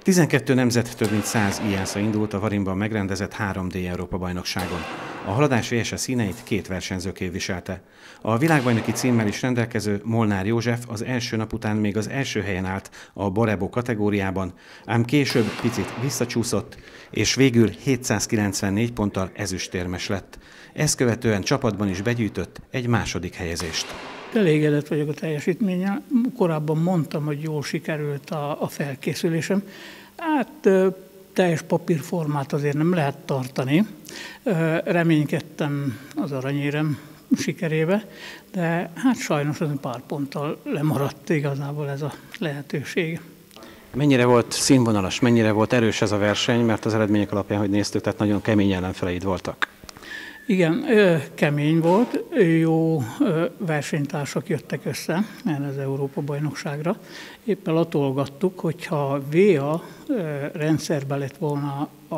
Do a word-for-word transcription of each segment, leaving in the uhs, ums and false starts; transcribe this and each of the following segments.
tizenkét nemzet több mint száz íjásza indult a Varinban megrendezett három dé Európa-bajnokságon. A haladás vé es e színeit két versenyző képviselte. A világbajnoki címmel is rendelkező Molnár József az első nap után még az első helyen állt a Borebo kategóriában, ám később picit visszacsúszott, és végül hétszázkilencvennégy ponttal ezüstérmes lett. Ezt követően csapatban is begyűjtött egy második helyezést. Elégedett vagyok a teljesítménnyel. Korábban mondtam, hogy jól sikerült a, a felkészülésem. Hát teljes papírformát azért nem lehet tartani. Reménykedtem az aranyérem sikerébe, de hát sajnos az pár ponttal lemaradt igazából ez a lehetőség. Mennyire volt színvonalas, mennyire volt erős ez a verseny, mert az eredmények alapján, hogy néztük, tehát nagyon kemény ellenfeleid voltak. Igen, kemény volt, jó versenytársak jöttek össze erre az Európa-bajnokságra. Éppen latolgattuk, hogyha vé á rendszerben lett volna a,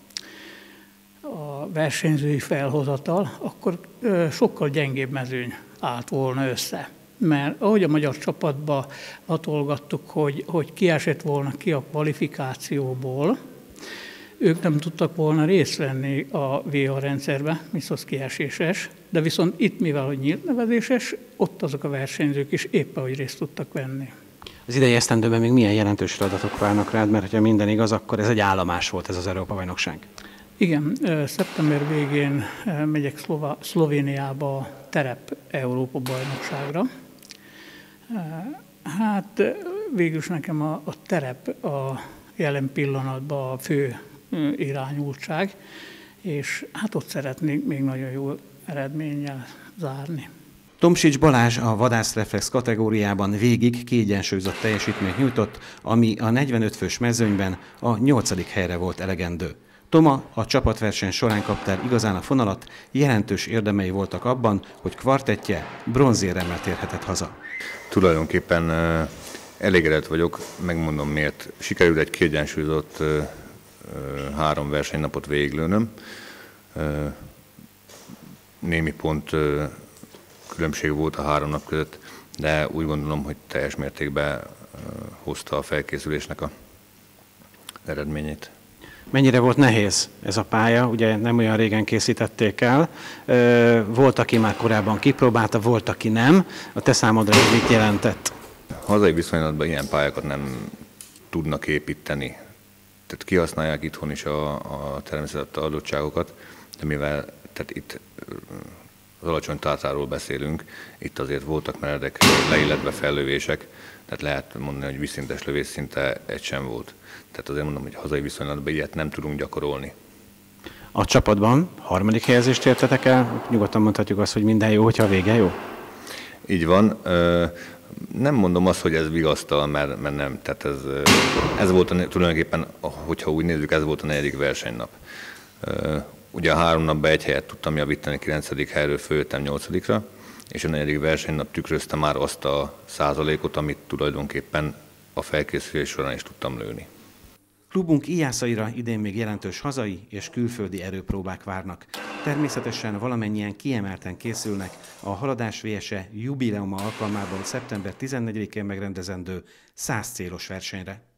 a versenyzői felhozatal, akkor sokkal gyengébb mezőny állt volna össze. Mert ahogy a magyar csapatba latolgattuk, hogy, hogy kiesett volna ki a kvalifikációból, ők nem tudtak volna részt venni a vé á rendszerbe, viszont kieséses, de viszont itt, mivel hogy nyílt nevezéses, ott azok a versenyzők is éppen, hogy részt tudtak venni. Az idei esztendőben még milyen jelentős feladatok várnak rád, mert ha minden igaz, akkor ez egy állomás volt ez az Európa-bajnokság. Igen, szeptember végén megyek Szlova, Szlovéniába a terep Európa-bajnokságra. Hát végülis nekem a, a terep a jelen pillanatban a fő irányultság, és hát ott szeretnék még nagyon jó eredménnyel zárni. Tomsics Balázs a vadászreflex kategóriában végig kiegyensúlyozott teljesítményt nyújtott, ami a negyvenöt fős mezőnyben a nyolcadik helyre volt elegendő. Toma a csapatverseny során kapta el igazán a fonalat, jelentős érdemei voltak abban, hogy kvartettje bronzéremmel térhetett haza. Tulajdonképpen elégedett vagyok, megmondom miért. Sikerült egy kiegyensúlyozott három versenynapot végiglőnöm. Némi pont különbség volt a három nap között, de úgy gondolom, hogy teljes mértékben hozta a felkészülésnek a eredményét. Mennyire volt nehéz ez a pálya? Ugye nem olyan régen készítették el. Volt, aki már korábban kipróbálta, volt, aki nem. A te számodra ez mit jelentett? Hazai viszonylatban ilyen pályákat nem tudnak építeni. Tehát kihasználják itthon is a, a természeti adottságokat, de mivel tehát itt az alacsony tátáról beszélünk, itt azért voltak meredek leilletve fellövések, tehát lehet mondani, hogy vízszintes lövés szinte egy sem volt. Tehát azért mondom, hogy hazai viszonylatban ilyet nem tudunk gyakorolni. A csapatban harmadik helyezést értetek el, nyugodtan mondhatjuk azt, hogy minden jó, hogyha a vége jó? Így van. Nem mondom azt, hogy ez vigasztal, mert, mert nem. Tehát ez, ez volt a, tulajdonképpen, hogyha úgy nézzük, ez volt a negyedik versenynap. Ugye a három napban egy helyet tudtam javítani, kilencedik helyről följöttem nyolcadikra, és a negyedik versenynap tükrözte már azt a százalékot, amit tulajdonképpen a felkészülés során is tudtam lőni. Klubunk íjászaira idén még jelentős hazai és külföldi erőpróbák várnak. Természetesen valamennyien kiemelten készülnek a Haladás vé es e jubileuma alkalmából szeptember tizennegyedikén megrendezendő száz célos versenyre.